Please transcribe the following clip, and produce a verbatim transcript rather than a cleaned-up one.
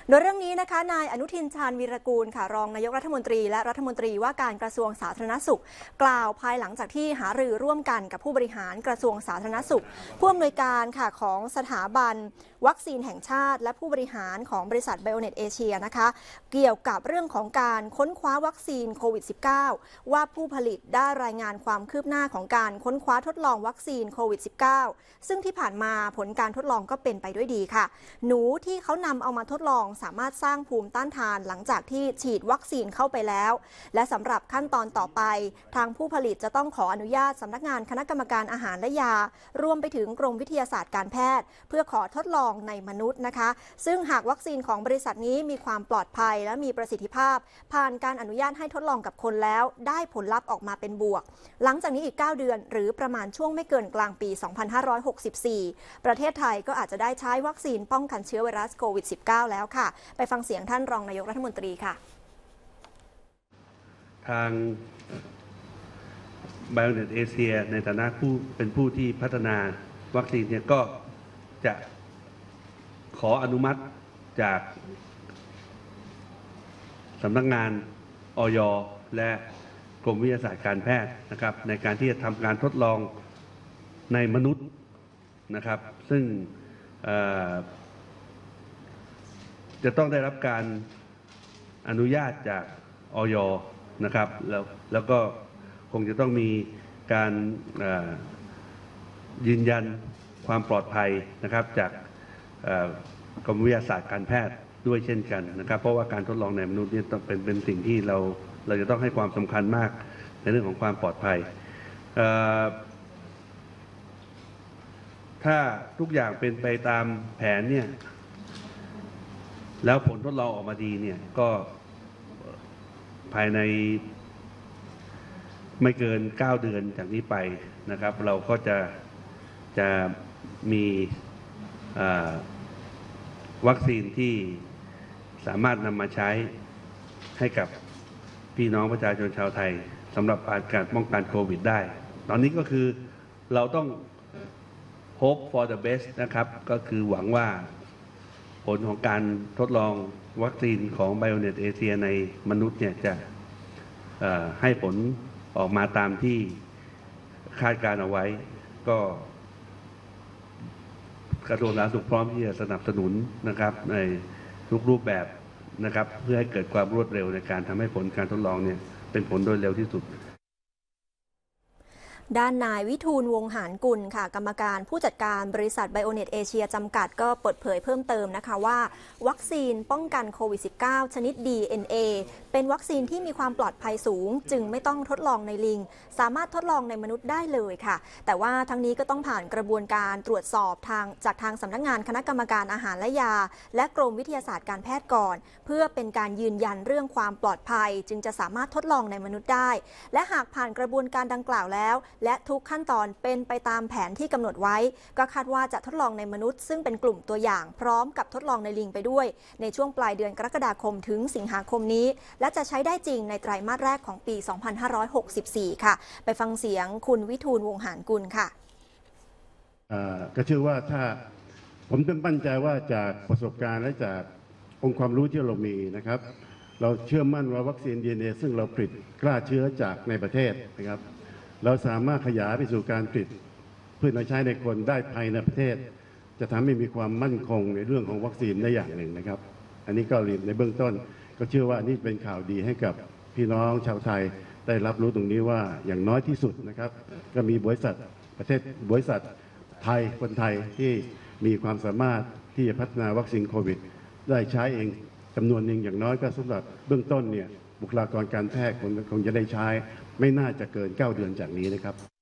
โดยเรื่องนี้นะคะนายอนุทินชาญวีรกูลค่ะรองนายกรัฐมนตรีและรัฐมนตรีว่าการกระทรวงสาธารณสุขกล่าวภายหลังจากที่หารือร่วมกันกับผู้บริหารกระทรวงสาธารณสุขผู้อำนวยการค่ะของสถาบันวัคซีนแห่งชาติและผู้บริหารของบริษัทไบโอเน็ตเอเชียนะคะเกี่ยวกับเรื่องของการค้นคว้าวัคซีนโควิด สิบเก้า ว่าผู้ผลิตได้รายงานความคืบหน้าของการค้นคว้าทดลองวัคซีนโควิด สิบเก้า ซึ่งที่ผ่านมาผลการทดลองก็เป็นไปด้วยดีค่ะหนูที่เขานำเอามาทดลองสามารถสร้างภูมิต้านทานหลังจากที่ฉีดวัคซีนเข้าไปแล้วและสำหรับขั้นตอนต่อไปทางผู้ผลิตจะต้องขออนุญาตสำนักงานคณะกรรมการอาหารและยารวมไปถึงกรมวิทยาศาสตร์การแพทย์เพื่อขอทดลองในมนุษย์นะคะซึ่งหากวัคซีนของบริษัทนี้มีความปลอดภัยและมีประสิทธิภาพผ่านการอนุญาตให้ทดลองกับคนแล้วได้ผลลัพธ์ออกมาเป็นบวกหลังจากนี้อีกเก้าเดือนหรือประมาณช่วงไม่เกินกลางปีสองพันห้าร้อยหกสิบสี่ประเทศไทยก็อาจจะได้ใช้วัคซีนป้องกันเชื้อไวรัสโควิด สิบเก้า แล้วค่ะไปฟังเสียงท่านรองนายกรัฐมนตรีค่ะทาง ไบโอเน็ต เอเชีย ในฐานะผู้เป็นผู้ที่พัฒนาวัคซีนเนี่ยก็จะขออนุมัติจากสำนักงานอย.และกรมวิทยาศาสตร์การแพทย์นะครับในการที่จะทำการทดลองในมนุษย์นะครับซึ่งจะต้องได้รับการอนุญาตจากอย.นะครับแล้วแล้วก็คงจะต้องมีการยืนยันความปลอดภัยนะครับจากกรมวิทยาศาสตร์การแพทย์ด้วยเช่นกันนะครับเพราะว่าการทดลองในมนุษย์นี่ต้องเป็นเป็นสิ่งที่เราเราจะต้องให้ความสำคัญมากในเรื่องของความปลอดภัยถ้าทุกอย่างเป็นไปตามแผนเนี่ยแล้วผลทดลองออกมาดีเนี่ยก็ภายในไม่เกินเก้าเดือนจากนี้ไปนะครับเราก็จะจะมีวัคซีนที่สามารถนำมาใช้ให้กับพี่น้องประชาชนชาวไทยสำหรับการป้องกันโควิดได้ตอนนี้ก็คือเราต้อง hope for the best นะครับก็คือหวังว่าผลของการทดลองวัคซีนของ ไบโอเน็ต เอเชีย ในมนุษย์เนี่ยจะให้ผลออกมาตามที่คาดการเอาไว้ก็กระทรวงสาธารณสุขพร้อมที่จะสนับสนุนนะครับในทุกรูปแบบนะครับเพื่อให้เกิดความรวดเร็วในการทำให้ผลการทดลองเนี่ยเป็นผลโดยเร็วที่สุดด้านนายวิทูลวงหารกุลค่ะกรรมการผู้จัดการบริษัทไบโอเน็ตเอเชียจำกัดก็เปิดเผยเพิ่มเติมนะคะว่าวัคซีนป้องกันโควิด สิบเก้า ชนิด ดี เอ็น เอ เป็นวัคซีนที่มีความปลอดภัยสูงจึงไม่ต้องทดลองในลิงสามารถทดลองในมนุษย์ได้เลยค่ะแต่ว่าทั้งนี้ก็ต้องผ่านกระบวนการตรวจสอบทางจากทางสำนักงานคณะกรรมการอาหารและยาและกรมวิทยาศาสตร์การแพทย์ก่อนเพื่อเป็นการยืนยันเรื่องความปลอดภัยจึงจะสามารถทดลองในมนุษย์ได้และหากผ่านกระบวนการดังกล่าวแล้วและทุกขั้นตอนเป็นไปตามแผนที่กำหนดไว้ก็คาดว่าจะทดลองในมนุษย์ซึ่งเป็นกลุ่มตัวอย่างพร้อมกับทดลองในลิงไปด้วยในช่วงปลายเดือนกรกฎาคมถึงสิงหาคมนี้และจะใช้ได้จริงในไตรมาสแรกของปีสองพันห้าร้อยหกสิบสี่ค่ะไปฟังเสียงคุณวิทูลวงหารกุลค่ะก็เชื่อว่าถ้าผมต้องมั่นใจว่าจากประสบการณ์และจากองค์ความรู้ที่เรามีนะครับเราเชื่อมั่นว่าวัคซีน ดี เอ็น เอ ซึ่งเราผลิตกล้าเชื้อจากในประเทศนะครับเราสามารถขยายไปสู่การผลิตเพื่อใช้ในคนได้ภายในประเทศจะทำให้มีความมั่นคงในเรื่องของวัคซีนได้อย่างหนึ่งนะครับอันนี้ก็ในเบื้องต้นก็เชื่อว่านี่เป็นข่าวดีให้กับพี่น้องชาวไทยได้รับรู้ตรงนี้ว่าอย่างน้อยที่สุดนะครับก็มีบริษัทประเทศบริษัทไทยคนไทยที่มีความสามารถที่จะพัฒนาวัคซีนโควิดได้ใช้เองจำนวนหนึ่งอย่างน้อยก็สำหรับเบื้องต้นเนี่ยบุคลากรการแพทย์คงจะได้ใช้ไม่น่าจะเกินเก้าเดือนจากนี้นะครับ